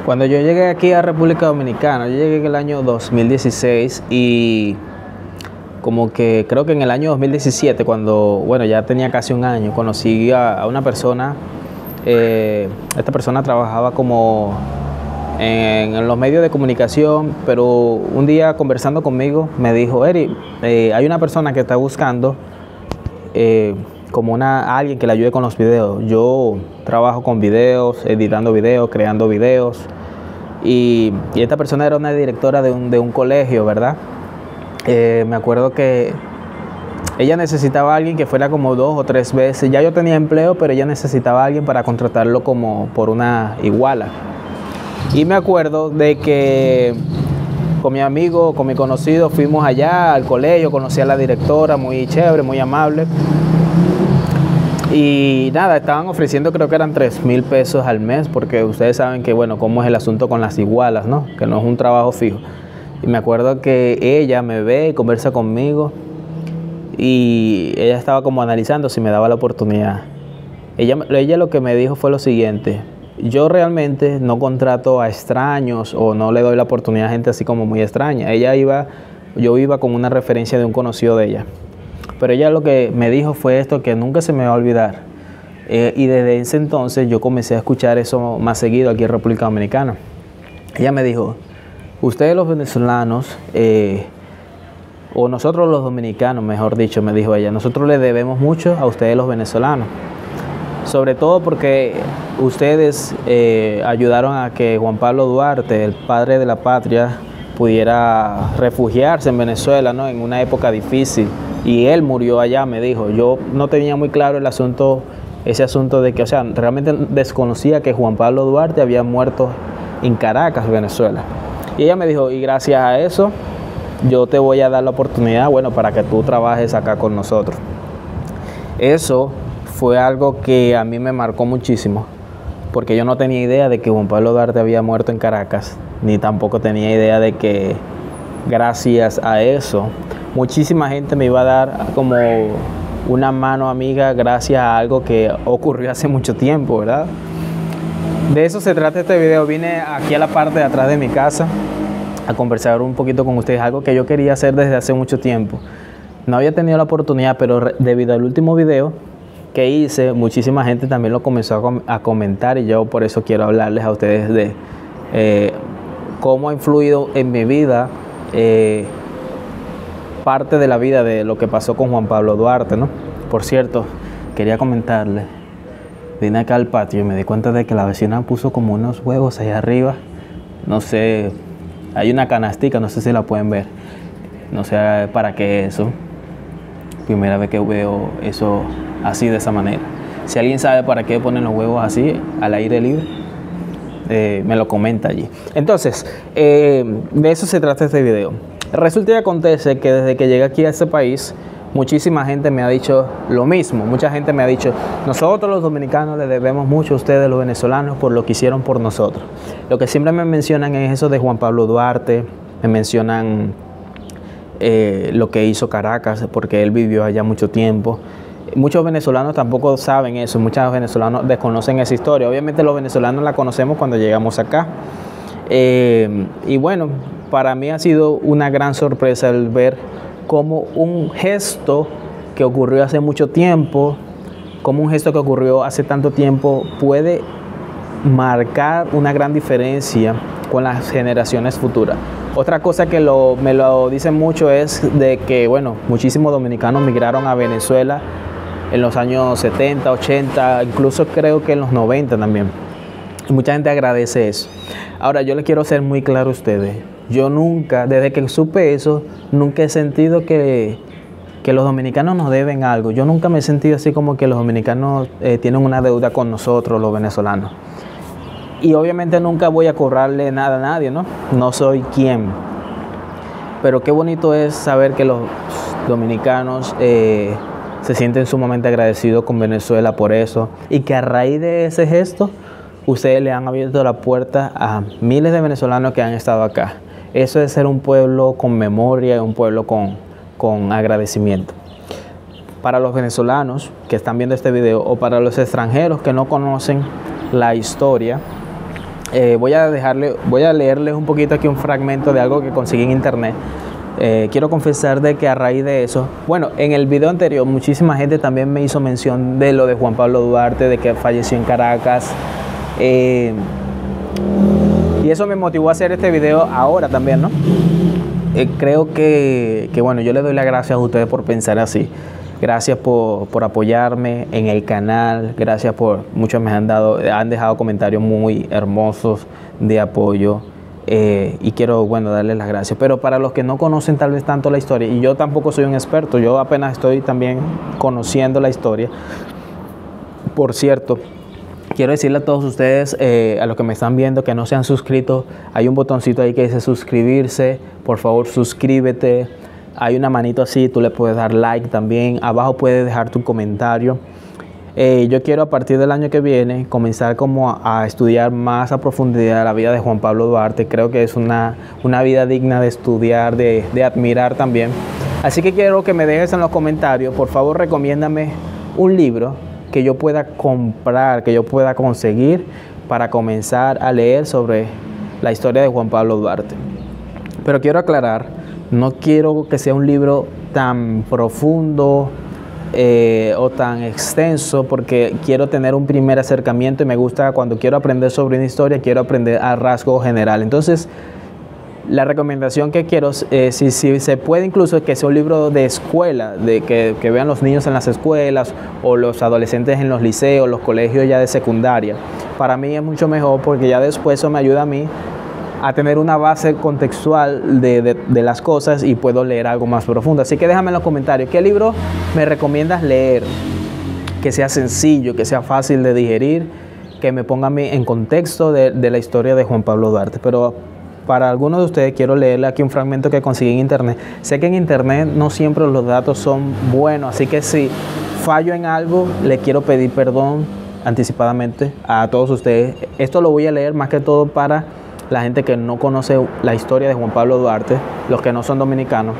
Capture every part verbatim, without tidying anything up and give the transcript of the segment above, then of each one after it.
Cuando yo llegué aquí a República Dominicana, yo llegué en el año dos mil dieciséis y como que creo que en el año dos mil diecisiete, cuando, bueno, ya tenía casi un año, conocí a, a una persona. Eh, esta persona trabajaba como en, en los medios de comunicación, pero un día conversando conmigo me dijo: Eri, eh, hay una persona que está buscando eh, como una, alguien que le ayude con los videos. Yo trabajo con videos, editando videos, creando videos, y, y esta persona era una directora de un, de un colegio, ¿verdad? Eh, me acuerdo que ella necesitaba a alguien que fuera como dos o tres veces. Ya yo tenía empleo, pero ella necesitaba a alguien para contratarlo como por una iguala. Y me acuerdo de que con mi amigo, con mi conocido, fuimos allá al colegio, conocí a la directora, muy chévere, muy amable. Y nada, estaban ofreciendo, creo que eran tres mil pesos al mes, porque ustedes saben que, bueno, cómo es el asunto con las igualas, ¿no? Que no es un trabajo fijo. Y me acuerdo que ella me ve y conversa conmigo, y ella estaba como analizando si me daba la oportunidad. Ella, ella lo que me dijo fue lo siguiente: yo realmente no contrato a extraños o no le doy la oportunidad a gente así como muy extraña. Ella iba, yo iba con una referencia de un conocido de ella. Pero ella lo que me dijo fue esto que nunca se me va a olvidar. Eh, y desde ese entonces yo comencé a escuchar eso más seguido aquí en República Dominicana. Ella me dijo: ustedes los venezolanos, eh, o nosotros los dominicanos, mejor dicho, me dijo ella, nosotros le debemos mucho a ustedes los venezolanos. Sobre todo porque ustedes eh, ayudaron a que Juan Pablo Duarte, el padre de la patria, pudiera refugiarse en Venezuela, ¿no? En una época difícil. Y él murió allá, me dijo. Yo no tenía muy claro el asunto, ese asunto de que, o sea, realmente desconocía que Juan Pablo Duarte había muerto en Caracas, Venezuela. Y ella me dijo: y gracias a eso, yo te voy a dar la oportunidad, bueno, para que tú trabajes acá con nosotros. Eso fue algo que a mí me marcó muchísimo, porque yo no tenía idea de que Juan Pablo Duarte había muerto en Caracas, ni tampoco tenía idea de que gracias a eso muchísima gente me iba a dar como una mano amiga gracias a algo que ocurrió hace mucho tiempo, ¿verdad? De eso se trata este video. Vine aquí a la parte de atrás de mi casa a conversar un poquito con ustedes, algo que yo quería hacer desde hace mucho tiempo. No había tenido la oportunidad, pero debido al último video que hice, muchísima gente también lo comenzó a, com a comentar, y yo por eso quiero hablarles a ustedes de eh, cómo ha influido en mi vida eh, parte de la vida de lo que pasó con Juan Pablo Duarte, ¿no? Por cierto, quería comentarles, vine acá al patio y me di cuenta de que la vecina puso como unos huevos ahí arriba. No sé, hay una canastica, no sé si la pueden ver. No sé para qué es eso. Primera vez que veo eso así, de esa manera. Si alguien sabe para qué ponen los huevos así, al aire libre, eh, me lo comenta allí. Entonces, eh, de eso se trata este video. Resulta y acontece que desde que llegué aquí a este país, muchísima gente me ha dicho lo mismo. Mucha gente me ha dicho: nosotros los dominicanos le debemos mucho a ustedes los venezolanos por lo que hicieron por nosotros. Lo que siempre me mencionan es eso de Juan Pablo Duarte, me mencionan eh, lo que hizo Caracas, porque él vivió allá mucho tiempo. Muchos venezolanos tampoco saben eso, muchos venezolanos desconocen esa historia. Obviamente los venezolanos la conocemos cuando llegamos acá. Eh, y bueno, para mí ha sido una gran sorpresa el ver cómo un gesto que ocurrió hace mucho tiempo, cómo un gesto que ocurrió hace tanto tiempo puede marcar una gran diferencia con las generaciones futuras. Otra cosa que lo, me lo dicen mucho es de que, bueno, muchísimos dominicanos migraron a Venezuela en los años setenta, ochenta, incluso creo que en los noventa también. Y mucha gente agradece eso. Ahora, yo les quiero ser muy claro a ustedes. Yo nunca, desde que supe eso, nunca he sentido que, que los dominicanos nos deben algo. Yo nunca me he sentido así como que los dominicanos eh, tienen una deuda con nosotros, los venezolanos. Y obviamente nunca voy a cobrarle nada a nadie, ¿no? No soy quien. Pero qué bonito es saber que los dominicanos eh, se sienten sumamente agradecidos con Venezuela por eso. Y que a raíz de ese gesto, ustedes le han abierto la puerta a miles de venezolanos que han estado acá. Eso es ser un pueblo con memoria, un pueblo con, con agradecimiento. Para los venezolanos que están viendo este video, o para los extranjeros que no conocen la historia, Eh, voy a dejarle, voy a leerles un poquito aquí un fragmento de algo que conseguí en internet. Eh, quiero confesar de que a raíz de eso, bueno, en el video anterior muchísima gente también me hizo mención de lo de Juan Pablo Duarte, de que falleció en Caracas. Eh, y eso me motivó a hacer este video ahora también, ¿no? Eh, creo que, que, bueno, yo les doy las gracias a ustedes por pensar así. Gracias por, por apoyarme en el canal. Gracias por, muchos me han dado, han dejado comentarios muy hermosos de apoyo. Eh, y quiero, bueno, darles las gracias. Pero para los que no conocen tal vez tanto la historia, y yo tampoco soy un experto, yo apenas estoy también conociendo la historia. Por cierto, quiero decirle a todos ustedes, eh, a los que me están viendo, que no se han suscrito, hay un botoncito ahí que dice suscribirse. Por favor, suscríbete. Hay una manito así, tú le puedes dar like también. Abajo puedes dejar tu comentario. Eh, yo quiero a partir del año que viene comenzar como a, a estudiar más a profundidad la vida de Juan Pablo Duarte. Creo que es una, una vida digna de estudiar, de, de admirar también. Así que quiero que me dejes en los comentarios, por favor, recomiéndame un libro que yo pueda comprar, que yo pueda conseguir para comenzar a leer sobre la historia de Juan Pablo Duarte. Pero quiero aclarar, no quiero que sea un libro tan profundo eh, o tan extenso, porque quiero tener un primer acercamiento y me gusta cuando quiero aprender sobre una historia, quiero aprender a rasgo general. Entonces, la recomendación que quiero, eh, si, si se puede incluso, que sea un libro de escuela, de que, que vean los niños en las escuelas o los adolescentes en los liceos, los colegios ya de secundaria. Para mí es mucho mejor, porque ya después eso me ayuda a mí a tener una base contextual de, de, de las cosas y puedo leer algo más profundo. Así que déjame en los comentarios, ¿qué libro me recomiendas leer? Que sea sencillo, que sea fácil de digerir, que me ponga a mí en contexto de, de la historia de Juan Pablo Duarte. Pero para algunos de ustedes quiero leerle aquí un fragmento que conseguí en internet. Sé que en internet no siempre los datos son buenos, así que si fallo en algo, le quiero pedir perdón anticipadamente a todos ustedes. Esto lo voy a leer más que todo para la gente que no conoce la historia de Juan Pablo Duarte, los que no son dominicanos.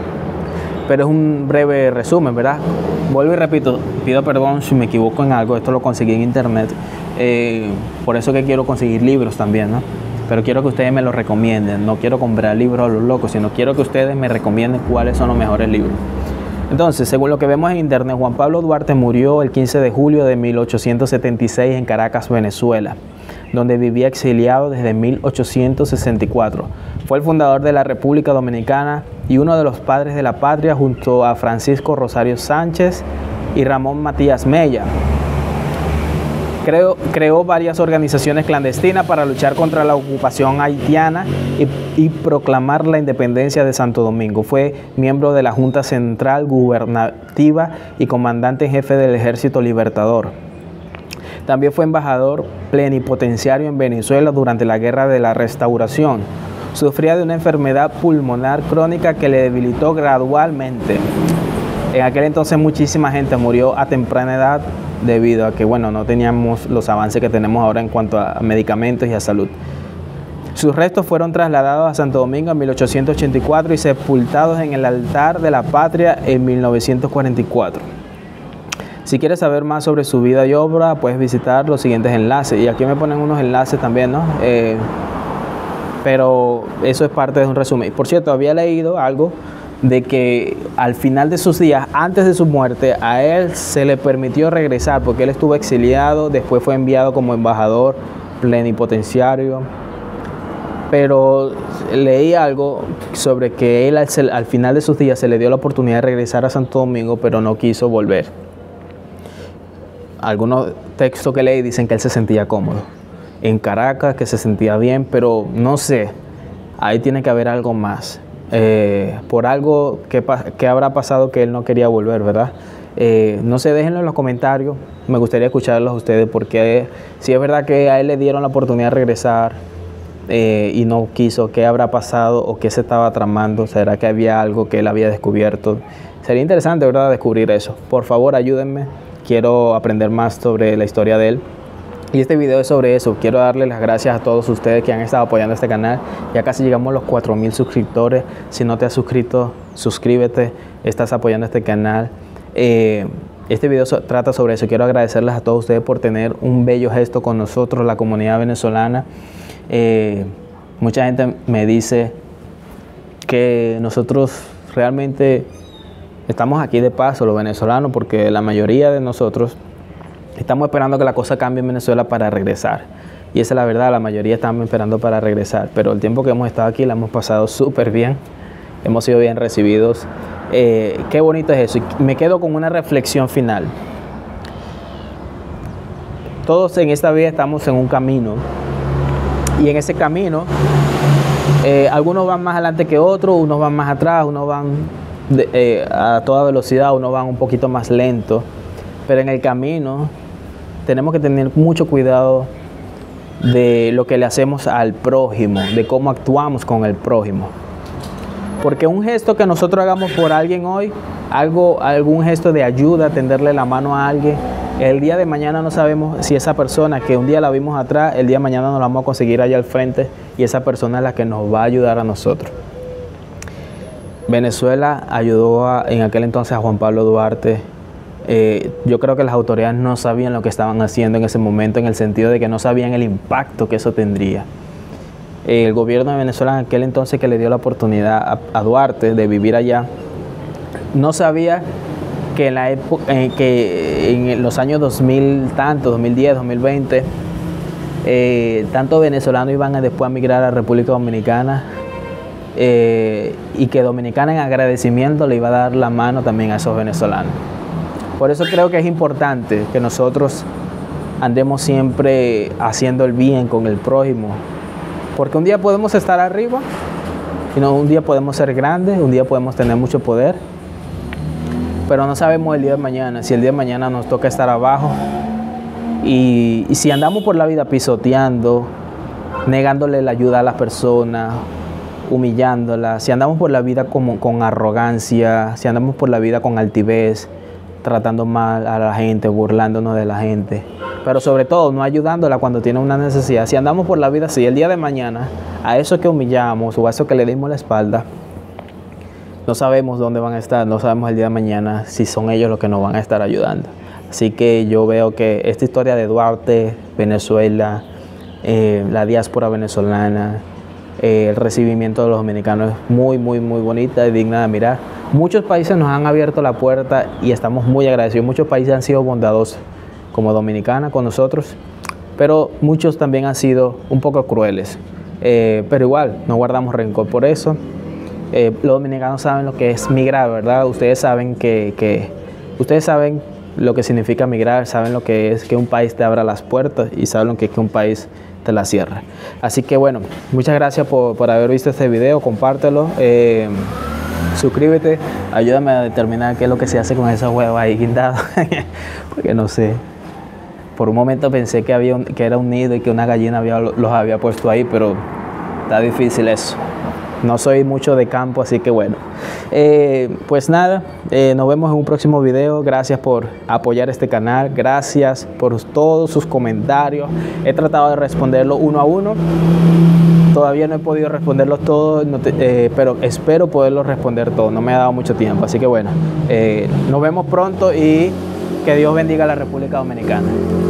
Pero es un breve resumen, ¿verdad? Vuelvo y repito, pido perdón si me equivoco en algo, esto lo conseguí en internet. Eh, por eso que quiero conseguir libros también, ¿no? Pero quiero que ustedes me lo recomienden, no quiero comprar libros a los locos, sino quiero que ustedes me recomienden cuáles son los mejores libros. Entonces, según lo que vemos en internet, Juan Pablo Duarte murió el quince de julio de mil ochocientos setenta y seis en Caracas, Venezuela, donde vivía exiliado desde mil ochocientos sesenta y cuatro. Fue el fundador de la República Dominicana y uno de los padres de la patria, junto a Francisco Rosario Sánchez y Ramón Matías Mella. Creó, creó varias organizaciones clandestinas para luchar contra la ocupación haitiana y, y proclamar la independencia de Santo Domingo. Fue miembro de la Junta Central Gubernativa y comandante en jefe del Ejército Libertador. También fue embajador plenipotenciario en Venezuela durante la Guerra de la Restauración. Sufría de una enfermedad pulmonar crónica que le debilitó gradualmente. En aquel entonces muchísima gente murió a temprana edad debido a que, bueno, no teníamos los avances que tenemos ahora en cuanto a medicamentos y a salud. Sus restos fueron trasladados a Santo Domingo en mil ochocientos ochenta y cuatro y sepultados en el altar de la patria en mil novecientos cuarenta y cuatro. Si quieres saber más sobre su vida y obra, puedes visitar los siguientes enlaces. Y aquí me ponen unos enlaces también, ¿no? Eh, pero eso es parte de un resumen. Por cierto, había leído algo de que al final de sus días, antes de su muerte, a él se le permitió regresar porque él estuvo exiliado, después fue enviado como embajador plenipotenciario. Pero leí algo sobre que él al, al final de sus días se le dio la oportunidad de regresar a Santo Domingo, pero no quiso volver. Algunos textos que leí dicen que él se sentía cómodo en Caracas, que se sentía bien, pero no sé, ahí tiene que haber algo más. Eh, por algo que, que habrá pasado que él no quería volver, ¿verdad? Eh, no sé, déjenlo en los comentarios, me gustaría escucharlos a ustedes, porque si es verdad que a él le dieron la oportunidad de regresar eh, y no quiso, ¿qué habrá pasado o qué se estaba tramando? ¿Será que había algo que él había descubierto? Sería interesante, ¿verdad?, descubrir eso. Por favor, ayúdenme, quiero aprender más sobre la historia de él. Y este video es sobre eso. Quiero darle las gracias a todos ustedes que han estado apoyando este canal. Ya casi llegamos a los cuatro mil suscriptores. Si no te has suscrito, suscríbete. Estás apoyando este canal. Eh, este video so, trata sobre eso. Quiero agradecerles a todos ustedes por tener un bello gesto con nosotros, la comunidad venezolana. Eh, mucha gente me dice que nosotros realmente estamos aquí de paso, los venezolanos, porque la mayoría de nosotros estamos esperando que la cosa cambie en Venezuela para regresar. Y esa es la verdad, la mayoría estamos esperando para regresar. Pero el tiempo que hemos estado aquí la hemos pasado súper bien. Hemos sido bien recibidos. Eh, qué bonito es eso. Y me quedo con una reflexión final. Todos en esta vida estamos en un camino. Y en ese camino, eh, algunos van más adelante que otros, unos van más atrás, unos van de, eh, a toda velocidad, unos van un poquito más lento. Pero en el camino tenemos que tener mucho cuidado de lo que le hacemos al prójimo, de cómo actuamos con el prójimo. Porque un gesto que nosotros hagamos por alguien hoy, algo, algún gesto de ayuda, tenderle la mano a alguien, el día de mañana no sabemos si esa persona que un día la vimos atrás, el día de mañana nos la vamos a conseguir allá al frente y esa persona es la que nos va a ayudar a nosotros. Venezuela ayudó a, en aquel entonces a Juan Pablo Duarte. Eh, yo creo que las autoridades no sabían lo que estaban haciendo en ese momento, en el sentido de que no sabían el impacto que eso tendría. Eh, el gobierno de Venezuela en aquel entonces, que le dio la oportunidad a, a Duarte de vivir allá, no sabía que en, la época, eh, que en los años dos mil tanto, dos mil diez, dos mil veinte, eh, tantos venezolanos iban a después a migrar a República Dominicana, eh, y que Dominicana en agradecimiento le iba a dar la mano también a esos venezolanos. Por eso creo que es importante que nosotros andemos siempre haciendo el bien con el prójimo. Porque un día podemos estar arriba, y no, un día podemos ser grandes, un día podemos tener mucho poder. Pero no sabemos el día de mañana, si el día de mañana nos toca estar abajo. Y, y si andamos por la vida pisoteando, negándole la ayuda a las personas, humillándolas, si andamos por la vida como, con arrogancia, si andamos por la vida con altivez, tratando mal a la gente, burlándonos de la gente, pero sobre todo no ayudándola cuando tiene una necesidad. Si andamos por la vida así, el día de mañana, a eso que humillamos o a eso que le dimos la espalda, no sabemos dónde van a estar, no sabemos el día de mañana si son ellos los que nos van a estar ayudando. Así que yo veo que esta historia de Duarte, Venezuela, eh, la diáspora venezolana, eh, el recibimiento de los dominicanos es muy, muy, muy bonita y digna de mirar. Muchos países nos han abierto la puerta y estamos muy agradecidos. Muchos países han sido bondadosos, como Dominicana con nosotros, pero muchos también han sido un poco crueles. Eh, pero igual, no guardamos rencor por eso. Eh, los dominicanos saben lo que es migrar, ¿verdad? Ustedes saben que, que ustedes saben lo que significa migrar, saben lo que es que un país te abra las puertas y saben lo que es que un país te la cierra. Así que bueno, muchas gracias por, por haber visto este video, compártelo. Eh, Suscríbete, ayúdame a determinar qué es lo que se hace con esos huevos ahí guindados, porque no sé. Por un momento pensé que, había un, que era un nido y que una gallina había, los había puesto ahí, pero está difícil eso. No soy mucho de campo, así que bueno. Eh, pues nada, eh, nos vemos en un próximo video. Gracias por apoyar este canal, gracias por todos sus comentarios. He tratado de responderlo uno a uno. Todavía no he podido responderlos todos, no te, eh, pero espero poderlos responder todos. No me ha dado mucho tiempo, así que bueno, eh, nos vemos pronto y que Dios bendiga a la República Dominicana.